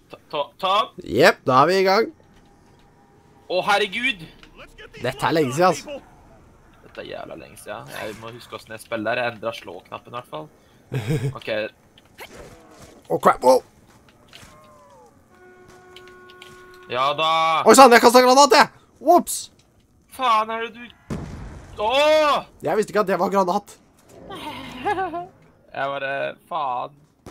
Tom? Jepp, da er vi i gang. Å, herregud! Dette er lenge siden, altså. Dette er jævla lenge siden. Jeg må huske hvordan jeg spiller. Jeg endret slå-knappen i hvert fall. Ok. Åh, crap, wow. Ja da! Oi, sann, jeg kastet granat, jeg! Whoops! Faen er det du... Åh! Jeg visste ikke at det var granat. Jeg bare... Faen.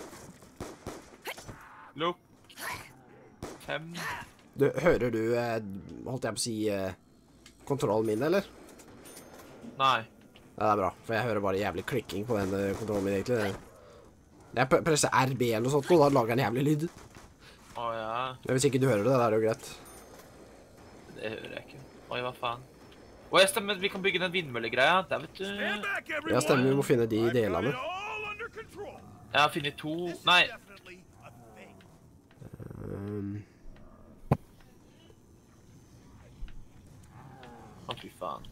Lukk. 5. Du, hører du, holdt jeg på å si, kontrollen min, eller? Nei. Ja, det er bra, for jeg hører bare jævlig klikking på den kontrollen min, egentlig. Jeg presser RB eller noe sånt, og da lager den jævlig lyd. Åja. Men hvis ikke du hører det, da er det jo greit. Det hører jeg ikke. Oi, hva faen? Åh, jeg stemmer, vi kan bygge den vindmøllegreia. Der, vet du. Ja, stemmer, vi må finne de delene. Jeg har finnet 2... Nei. Å, fy faen.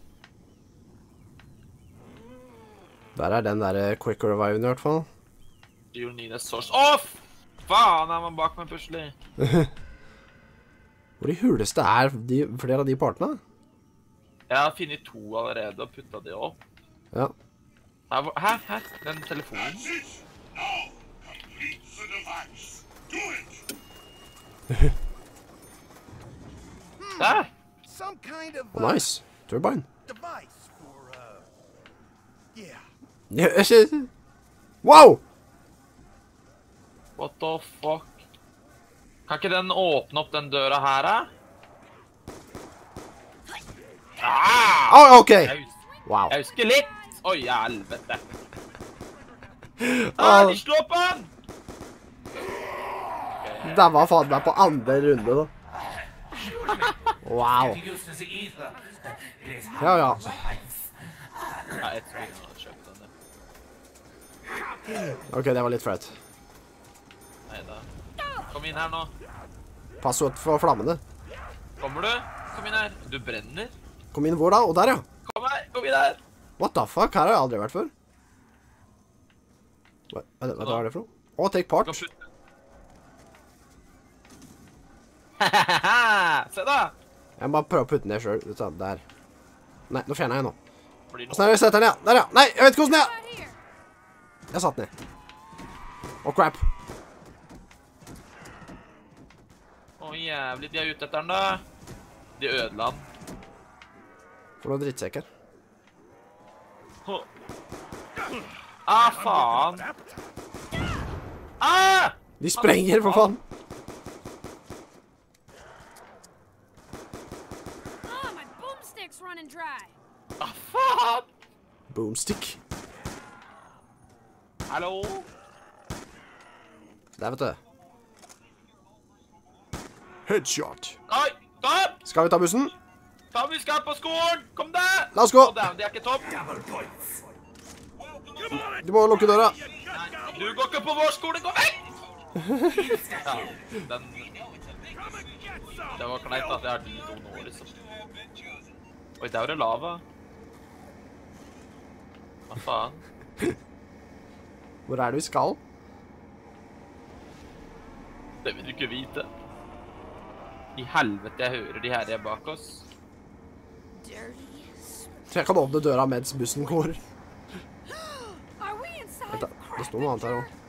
Der er den der quick reviven i hvert fall. You need a source. Åh, faen, er man bak meg plutselig. Hvor de huleste er flere av de partene? Jeg har finnet 2 allerede og puttet det opp. Ja. Hæ? Den telefonen? Der! Oh, nice. Turbine. Wow! What the fuck? Kan ikke den åpne opp den døra her, da? Oh, ok. Wow. Jeg husker litt. Oi, helvete. De slår på den! Det var faen meg på andre runde, da. Wow. Ja, ja. Nei, jeg tror ikke jeg hadde kjøpt den. Ok, det var litt flaut. Neida. Kom inn her nå. Pass ut for flammene. Kommer du? Kom inn her. Du brenner. Kom inn hvor da? Og der, ja. Kom her, kom inn her. What the fuck? Her har jeg aldri vært før. Hva er det for noe? Å, take part. Se da. Jeg må bare prøve å putte den ned selv. Der. Nei, nå fjerner jeg nå. Hvordan er det jeg setter den, ja? Der, ja. Nei, jeg vet ikke hvordan jeg... Jeg satt den ned. Å, crap. Å, jævlig. De er ute etter den, da. De ødela den. For noen drittsekker. Faen. De sprenger, for faen. Faen. Boomstick. Hallo? Der, vet du. Headshot. Oi, Tom! Skal vi ta bussen? Tom, vi skal på skolen! Kom der! La oss gå. Det er ikke Tom. Du må lukke døra. Du går ikke på vår skole, gå vekk! Ja, den... Det var kneit at jeg er de 2 nå, liksom. Oi, der var det lava. Hva faen? Hvor er det vi skal? Det vil du ikke vite. I helvete, jeg hører de her bak oss. Så jeg kan åpne døra mens bussen går. Vent da, det står noe annet her også.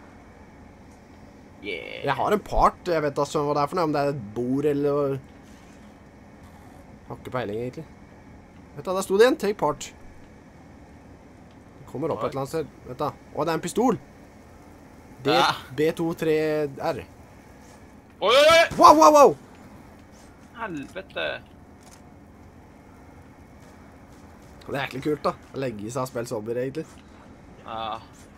Jeg har en part, jeg vet da hva det er for noe, om det er et bord eller... Har ikke peiling egentlig. Vet da, der stod det igjen, take part. Det kommer opp et eller annet sted, vet da. Å, det er en pistol. B23R. Oi, oi, oi! Wow, wow, wow! Helvete. Det er egentlig kult da, å legge i seg og spille zombier egentlig. Ja.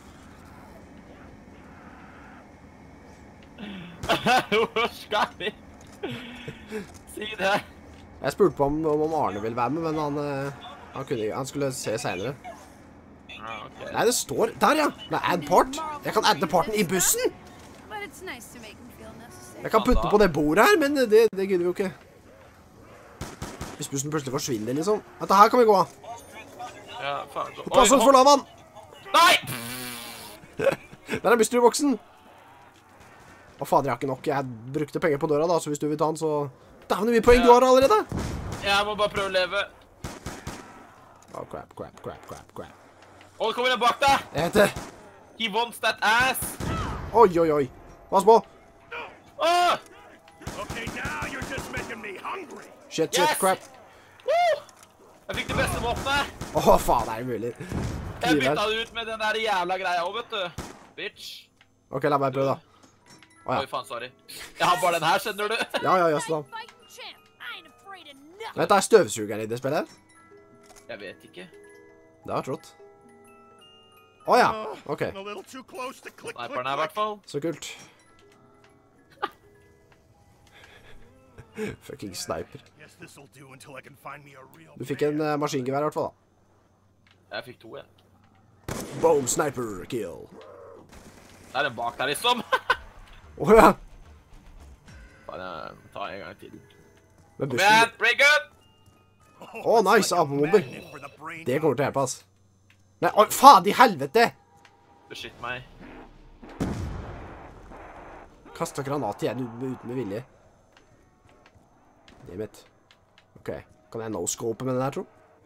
Hvor skal vi? Si det. Jeg spurte på om Arne ville være med, men han skulle se senere. Okay. Nei, det står der, ja. Det er add part. Jeg kan adde parten i bussen. Jeg kan putte på det bordet her, men det gidder vi jo ikke. Hvis bussen plutselig forsvinner, liksom. Dette her kan vi gå av. Ja, faen. Pass oss for lavaen! Nei! Der er mystery-boksen. Å fader, jeg har ikke nok. Jeg brukte penger på døra da, så hvis du vil ta den, så... Dæven, hvor mye poeng du har allerede! Jeg må bare prøve å leve. Å, crap. Å, det kommer en bak deg! Jeg heter... He wants that ass! Oi. Pass på! Åh! Okay, now you're just making me hungry. Shit, Yes! crap. Woo! Jeg fikk det beste våpenet. Å, faen, det er umulig. Jeg bytta det ut med den der jævla greia også, vet du. Bitch. Ok, la meg prøve da. Åja. Oi, faen, sorry. Jeg har bare den her, skjønner du. Ja, sånn. Vet du, er støvsugeren i det spillet? Jeg vet ikke. Det har trådt. Åja, ok. A little too close to click, Sniperen her i hvert fall. Så kult. Fucking sniper. Guess this'll do until I can find me a real Du fikk en maskingevær i hvert fall da. Jeg fikk 2, jeg. Boom, sniper kill. Det er en bak der, liksom. Åja. Faen, jeg tar en gang til. Med Kom igjen, bussen. break up! Å, nice, apebomber. magnet for the brain. Det kommer til å hjelpe, ass. Nei, oi, faen i helvete! Beskytt meg. Kastet granat igjen uten med vilje. Det er mitt. Ok, kan jeg no-scope med den her, tro?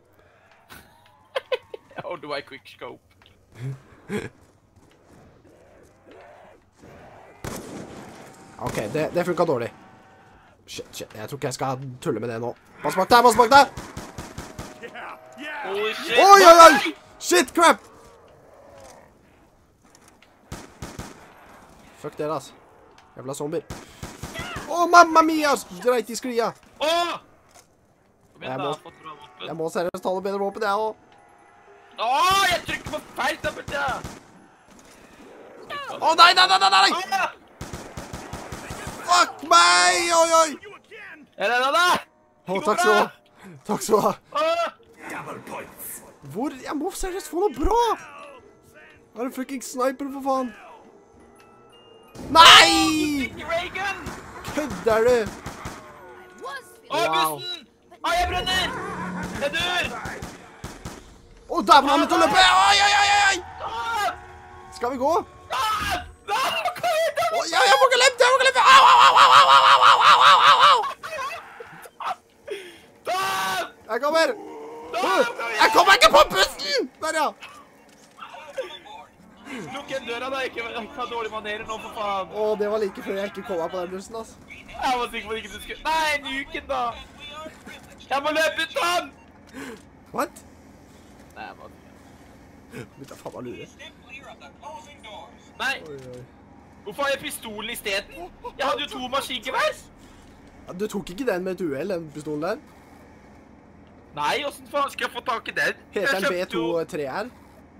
Or do I quick scope? Ok, det funket dårlig. Shit, jeg tror ikke jeg skal tulle med det nå. Pass bak der! Yeah. Holy shit! Oi! Shit, crap! Fuck dere, ass. Jævla zombier. Å, mamma mia! Dreit i sklia. Åh! Kom igjen, Jeg da. må- Jeg har fått bra våpen. Jeg må seriøst ta noe bedre våpen, jeg også. Åh, jeg trykker på feil tappert, ja! Å, nei! Åh! Fuck meg! Oi! You again. Jeg redder deg! Å, takk skal du ha. Takk skal du ha. Åh! Hvor? Jeg må seriøst få noe bra! Jeg er en fucking sniper, for faen. Nei! Ikke Reagan! Kødder du? Åh, Wow. bussen! Åh, jeg brenner! Jeg dør! Å, der var han til å løpe! Oi! Åh! Skal vi gå? Åh! Åh, kom igjen, da! Å, ja, jeg må ikke lempe! Au! Jeg kommer! Jeg kommer ikke på bussen! Der, ja! Lukk igjen døra da, ikke ha dårlig manerer nå, for faen. Å, det var like før jeg ikke kom meg på den bussen, ass. Jeg var sikker på at ikke du skulle... Nei, nuken da! Jeg må løpe ut den! What? Nei, jeg må... Begynte jeg faen meg å lure. Nei, Oi. hvorfor har jeg pistolen i stedet? Jeg hadde jo 2 maskingevær. Ja, du tok ikke den med et uheld, den pistolen der? Nei, hvordan faen skal jeg få tak i den? Heter Jeg den kjøpte jo- B23R?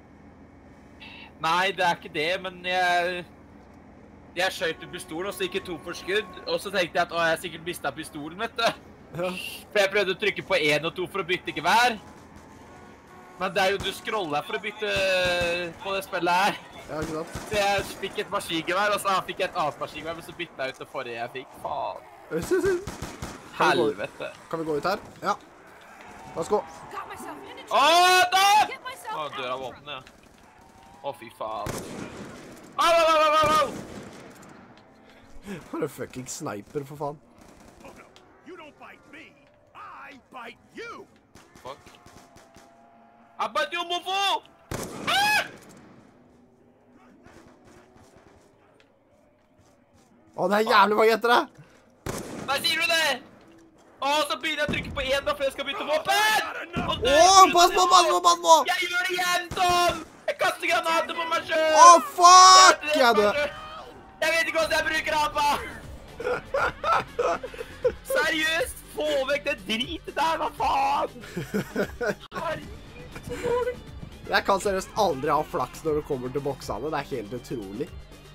Nei, det er ikke det, men jeg skjøt med pistolen, og så gikk jeg 2 for skudd, og så tenkte jeg at jeg sikkert mistet pistolen, vet du. Ja. For jeg prøvde å trykke på 1 og 2 for å bytte gevær. Men det er jo du scroller for å bytte på det spillet her. Ja, ikke sant? Så jeg fikk et maskingevær, og så fikk jeg et annet maskingevær, men så byttet jeg ut det forrige jeg fikk. Faen. Helvete. Kan vi gå ut her? Ja. La oss gå. Åh, da! Åh, dør av våpenet, ja. Å, fy faen. Au! For en fucking sniper, for faen. Oh no, you don't bite me. I bite you. Fuck. Jeg beit jo, mofo! Ah! Å, det er jævlig mange etter deg! Nei, sier du det? Å, så begynner jeg å trykke på 1 da, for jeg skal bytte våpen! Og Å, dør pass på! plutselig. Jeg gjør det igjen, Tom! Jeg kaster granater på meg selv! Å, fuck! Jeg er død. Jeg vet ikke hvordan jeg bruker apa! Seriøst, få vekk det dritet der, hva faen? Herregud, så dårlig. Jeg kan seriøst aldri ha flaks når det kommer til boksene. Det er helt utrolig.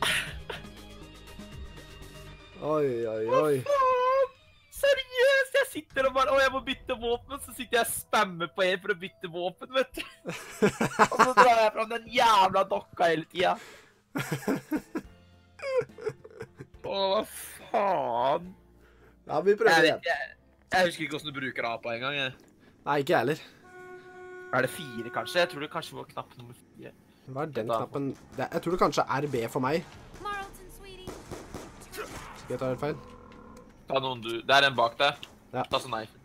Oi. Faen! Seriøst, jeg sitter og bare, jeg må bytte våpen, så sitter jeg og spammer på en for å bytte våpen, vet du. Og så drar jeg frem den jævla dokka hele tiden. Hva faen? Ja, vi prøver igjen. Jeg husker ikke hvordan du bruker apa en gang, jeg. Nei, ikke jeg heller. Er det 4, kanskje? Jeg tror det kanskje var knapp nummer 4. Hva er den knappen? Jeg tror det kanskje er B for meg. Ikke jeg tar helt feil. Ta noen du... Det er en bak deg. Ja. Ta sånn knife.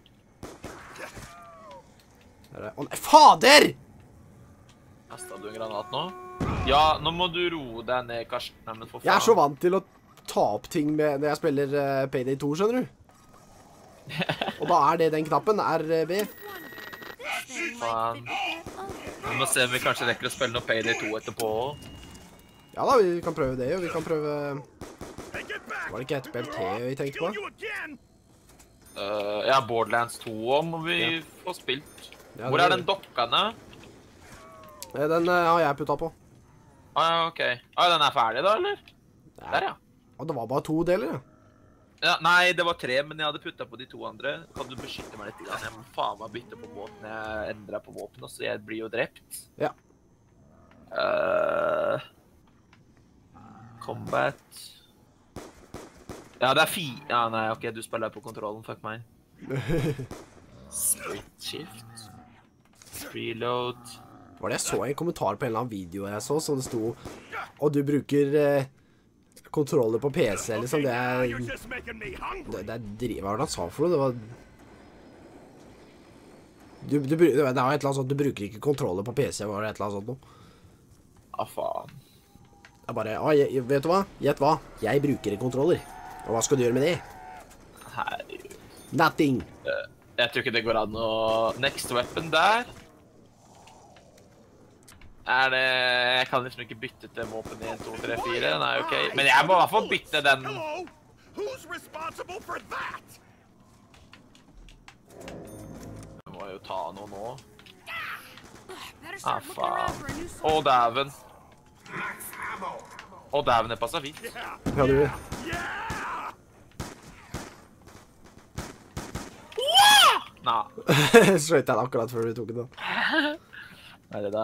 Der er det. Å nei, fader! Kastet du en granat nå? Ja, nå må du roe deg ned, Karsten. Nei, men for faen. Jeg er så vant til å ta opp ting når jeg spiller Payday 2, skjønner du? Og da er det den knappen, RB. Faen. Vi må se om vi kanskje rekker å spille noe Payday 2 etterpå. Ja da, vi kan prøve det, og vi kan prøve... Hey, get back! Var det ikke et PLT vi tenkte på? Kill you again! Ja, Borderlands 2 må vi få spilt. Ja, Hvor det er gjør den dokkene? Den har jeg puttet på. Ja, ok. Den er ferdig da, eller? Der, ja. Og det var bare 2 deler, ja. Ja, nei, det var 3, men jeg hadde puttet på de 2 andre. Kan du beskytte meg litt? Jeg må faen meg bytte på båten. Jeg endret på våpen, så jeg blir jo drept. Ja. Combat. Ja, det er 4. Ja, nei, ok, du spiller på kontrollen, fuck meg. Split shift. Reload. Var det jeg så en kommentar på en eller annen video jeg så, som det sto, og du bruker kontroller på PC, liksom, det Now er... you're just making me hungry. Det er hva var det han sa for noe? Det var... Det var et eller annet sånt, du bruker ikke kontroller på PC, var det et eller annet sånt noe? Ja, faen. Jeg bare, vet du hva? Gjett hva? Jeg bruker kontroller. Og hva skal du gjøre med det? Herregud. Nothing. Jeg tror ikke det går an å... Next weapon der. Er det... Jeg kan liksom ikke bytte til våpen 1, 2, 3, 4. Nei, ok. Men jeg må i hvert fall bytte den. Hello? Who's responsible for that? Jeg må jo ta noe nå. Better start looking around for a new Å, dæven. Å, dæven, det passer fint. Yeah, Ja, du... yeah! Nei. Skjøt jeg akkurat før du tok det da. Hva er det da?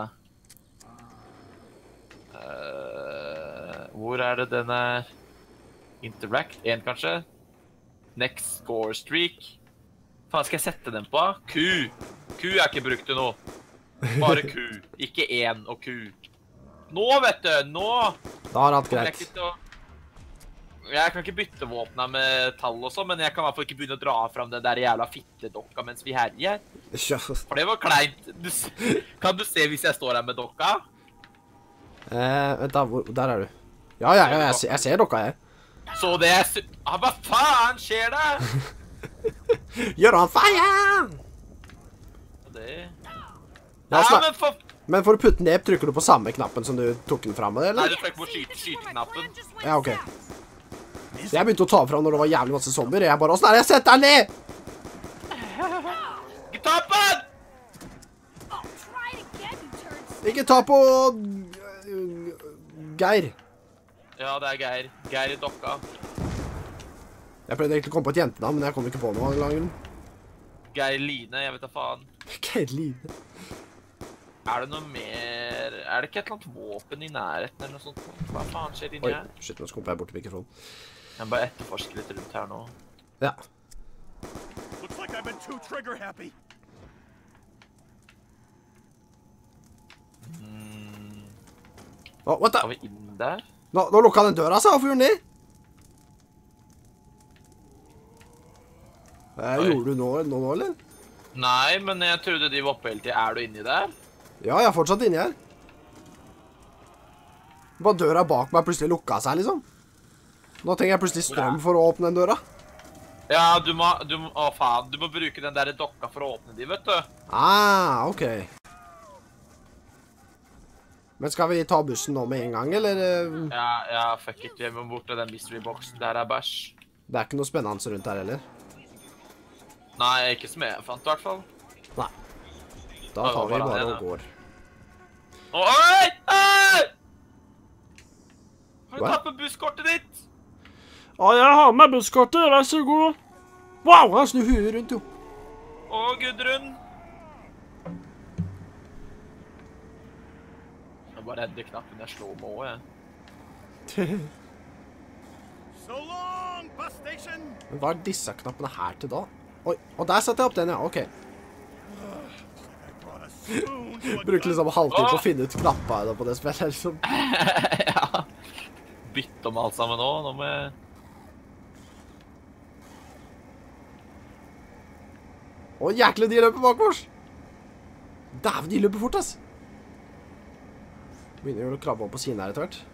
Hvor er det den er? Interact 1 kanskje? Next score streak. Faen, skal jeg sette den på? Q. Q er ikke brukt til noe. Bare Q. Ikke 1 og Q. Nå, vet du! Nå! Da har det hatt kommer greit. jeg ikke til å... Jeg kan ikke bytte våpnene med tall og sånn, men jeg kan i hvert fall ikke begynne å dra fram den der jævla fittedokka mens vi herjer. Ja. For det var kleint. Kan du se hvis jeg står her med dokka? Vent da, der er du. Ja, jeg ser dokka her. Så det er... Hva faen skjer det? Gjør han feil! Det... Ja, Nei, men for... Men for å putte den ned, trykker du på samme knappen som du tok den frem med det, Nei, eller? du trykker på skyteknappen. Ja, ok. Jeg begynte å ta frem når det var jævlig masse zombier. Jeg bare, åssen er det jeg setter den ned? Ikke ta på den! Oh, try it again, you turds. Ikke ta på... Geir. Ja, det er Geir. Geir i dokka. Jeg prøvde egentlig å komme på et jentenavn, men jeg kom ikke på noe langt. Geir Line, jeg vet da faen. Geir Line. Er det noe mer... Er det ikke et eller annet våpen i nærheten eller noe sånt? Hva faen skjer inni Oi, her? shit, nå skumpet jeg bort til mikrofonen. Jeg må bare etterforske litt rundt her nå. Ja. Looks like I've been too trigger happy. What the? Skal vi inn der? Nå lukket den døra seg, hvorfor gjorde den det? Oi. Gjorde du nå, eller? Nei, men jeg trodde de var oppe hele tiden. Er du inni der? Ja, jeg er fortsatt inni her. Bare døra bak meg plutselig lukket seg, liksom. Nå trenger jeg plutselig strøm for å åpne den døra. Ja, å faen, du må bruke den der dokka for å åpne de, vet du. Ah, ok. Men skal vi ta bussen nå med en gang, eller? Ja, fuck it, vi må bort til den mystery-boksen. Der er bæsj. Det er ikke noe spennende rundt her, heller. Nei, ikke som jeg fant, i hvert fall. Nei. Da tar vi bare og går. Oi! Oi! Har du Hva? tatt på busskortet ditt? Ja, jeg har med busskortet, vær så god. Wow, han snur huet rundt, jo. Å, Gudrun. Jeg bare redder knappen jeg slår med også, jeg. So long, bus station. Men hva er disse knappene her til da? Oi, og der satte jeg opp den, ja, ok. Brought a spoon to a Bruker liksom gun. halvtid på å finne ut knappene på det spillet, liksom. Ja. Bytte om alt sammen nå. Nå må jeg... Å, jæklig, de løper bakover. Dæven, de løper fort, ass. Begynner å krabbe opp på siden her etter hvert.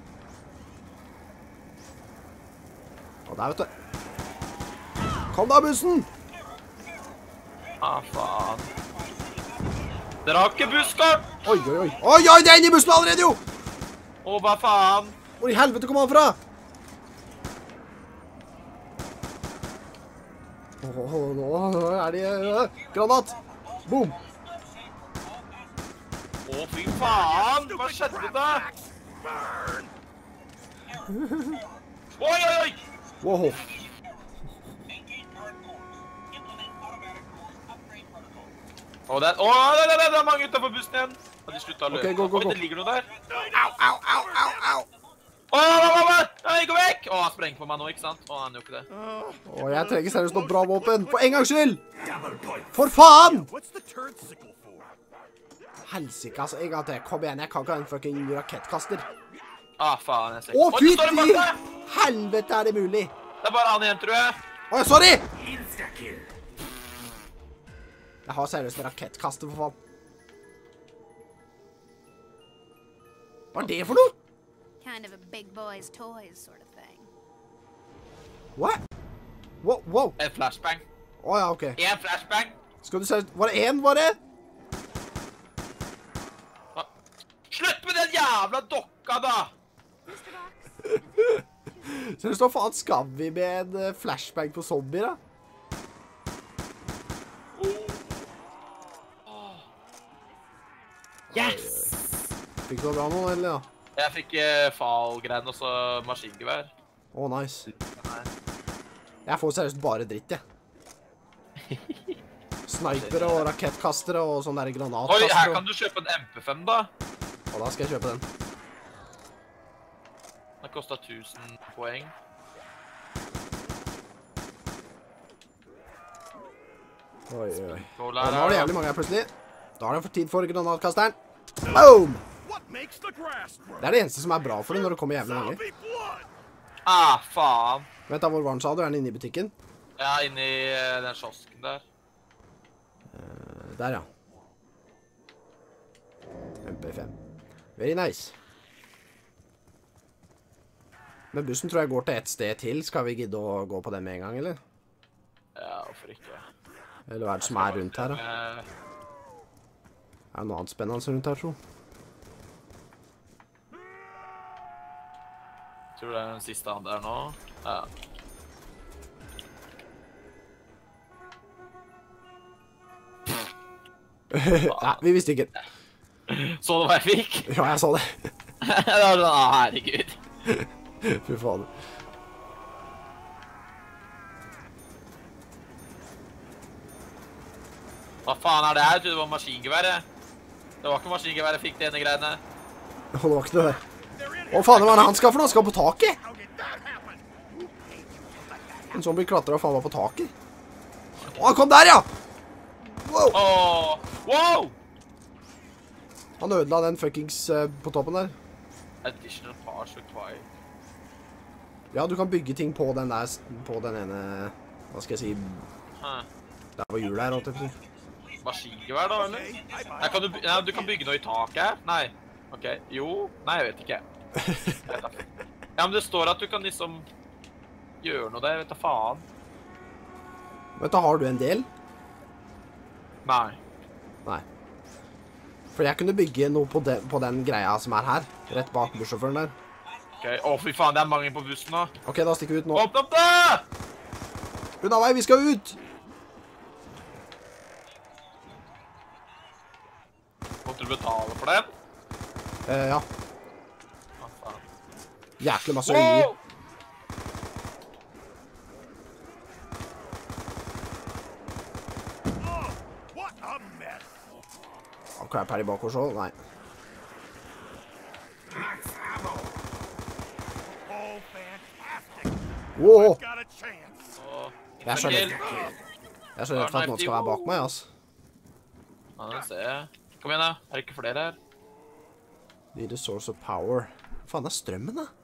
Å, der, vet du. Kom da, bussen! Faen. Dere har ikke busskort! Oi, oi, oi. Oi, oi, det er inne i bussen allerede, jo! Hva faen? Hvor i helvete kom han fra? Nå er de... Granat! Boom! Fy faen! Hva skjedde da? Oi, oi, oi! Wow. Det er mange utenfor bussen igjen. Har de sluttet å løpe? Ok, gå. Oi, det ligger noe der. Au. Nei, gå vekk! Han sprenger på meg nå, ikke sant? Han gjør ikke det. Jeg trenger seriøst noe bra våpen. For en gangs skyld! For faen! What's the turd sickle for? Helsike, altså. En gang til. Kom igjen, jeg kan ikke ha en fucking rakettkaster. Faen, jeg ser Å, ikke. Oi, det står en fytti! bak deg! Helvete er det mulig? Det er bare han igjen, tror jeg. Å, sorry! Jeg har seriøst en rakettkaster, for faen. Hva er det for noe? Kind of a big boy's toys sort of thing. What? Wow. En flashbang. Å, ja, ok. En flashbang. Skal du se... Var det en, var det? Slutt med den jævla dokka, da! Seriøst, hva faen skal vi med en flashbang på zombier, da? Yes! Fikk du noe bra nå, eller ja? Jeg fikk fall-greien og så maskingevær. Å, nice. Jeg får seriøst bare dritt, jeg. Sniper og rakettkastere og sånn der granatkastere. Oi, her kan du kjøpe en MP5 da. Og da skal jeg kjøpe den. Det kostet 1000 poeng. Oi. Og Nå nå er det jævlig mange her plutselig. Da er det for tid for granatkasteren. Boom! What makes the grass grow? Det er det eneste som er bra for det når det kommer jævlig mange. Zombie blood! Faen. Vent da, hvor var den, sa du? Er den inne i butikken? Ja, inne i den kiosken der. Der, ja. MP5. Very nice. Men bussen tror jeg går til et sted til. Skal vi gidde å gå på den med en gang, eller? Ja, hvorfor ikke? Eller hva er det som er rundt her, da? Er det noe annet spennende rundt her, tro? Tror det er den siste han der nå. Ja. Nei, vi visste ikke. Så du hva jeg fikk? Ja, jeg sa det. Det var sånn, herregud. Fy faen. Hva faen er det her? Jeg trodde det var maskingeværet. Det var ikke maskingeværet jeg fikk de ene greiene. Det var ikke det der. Å faen, hva er det han skal for noe? Han skal på taket? How did that happen? En zombie klatret faen meg på taket. Å, han kom der, ja! Wow! Wow! Han ødela den fuckings på toppen der. Additional parts required. Ja, du kan bygge ting på den der, på den ene, hva skal jeg si, der hvor hjulet er, holdt jeg på å si. Maskingevær da, eller? Nei, du kan bygge noe i taket her? Nei. Ok, jo. Nei, jeg vet ikke. Ja, men det står at du kan liksom gjøre noe der, jeg vet da faen. Vet du, har du en del? Nei. Nei. For jeg kunne bygge noe på den greia som er her, rett bak bussjåføren der. Ok, fy faen, det er mange på bussen nå. Ok, da stikker vi ut nå. Åpne opp da! Unna vei, vi skal ut! Måtte du betale for den? Ja. Faen. Jæklig masse øyer. Wow! Oh, what a mess! Har crap her i bakover så? Nei. Oh, fantastic! Wow! Got a chance. Jeg er så redd. Jeg er så redd for at noen skal være bak meg, ass. Ja, det ser jeg. Kom igjen da, er det ikke flere her? Need a source of power. Hva faen er strømmen, da?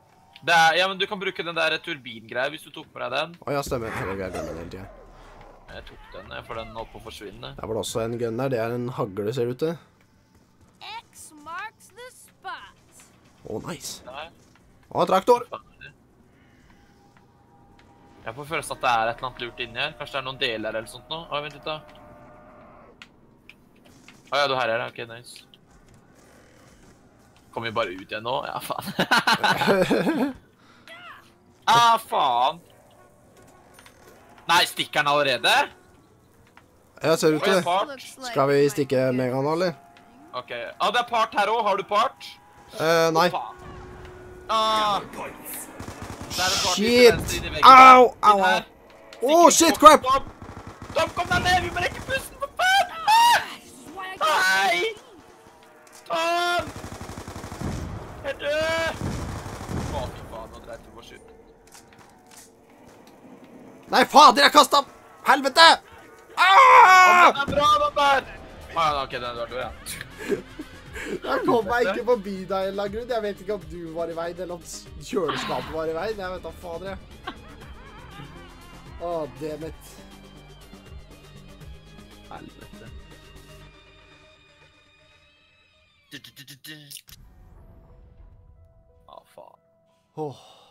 Ja, men du kan bruke den der turbingreia hvis du tok på deg den. Å ja, stemmer. Jeg glemmer det hele tiden. Jeg tok den, for den holdt på å forsvinne. Der var det også en gun der. Det er en hagle, ser det ut til. X marks the spot. Nice. Nei. Traktor! Jeg får følelsen at det er et eller annet lurt inni her. Kanskje det er noen deler eller sånt nå. Vent litt da. Ja, du her er det. Ok, nice. Kommer vi bare ut igjen nå? Ja, faen. Faen. Nei, stikker den allerede? Ja, ser det ut til det. Part. Skal vi stikke med en gang, eller? Ok. Det er part her også. Har du part? Nei. Faen. Shit! Au! Shit, crap! Tom, kom deg ned! Vi må rekke pusten, for faen! Nei! Tom! Jeg er død! Fy faen, nå dreit du på skyt. Nei, fader, jeg kastet opp! Helvete! Den er bra, den der! Ok, den er død, ja. Jeg kom meg ikke forbi deg en eller annen grunn. Jeg vet ikke om du var i veien, eller om kjøleskapet var i veien. Jeg vet da, fader, jeg. Dammit. Helvete. Faen. Åh.